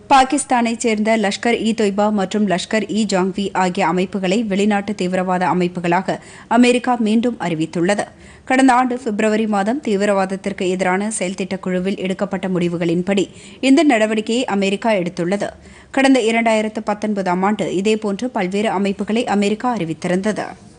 பாகிஸ்தானைச் சேர்ந்த லஷ்கர்-இ-தொய்பா மற்றும் லஷ்கர்-இ-ஜாங்வி ஆகிய அமைப்புகளை வெளிநாட்டு தீவிரவாத அமைப்புகளாக அமெரிக்கா மீண்டும் அறிவித்துள்ளது. கடந்த ஆண்டு பிப்ரவரி மாதம் தீவிரவாதத்திற்கு எதிரான செயல்திட்டக் குழுவில் எடுக்கப்பட்ட முடிவுகளின்படி இந்த நடவடிக்கையை அமெரிக்கா எடுத்துள்ளது. கடந்த 2019ஆம் ஆண்டு இதேபோன்று பல்வேறு அமைப்புகளை அமெரிக்கா அறிவித்திருந்தது.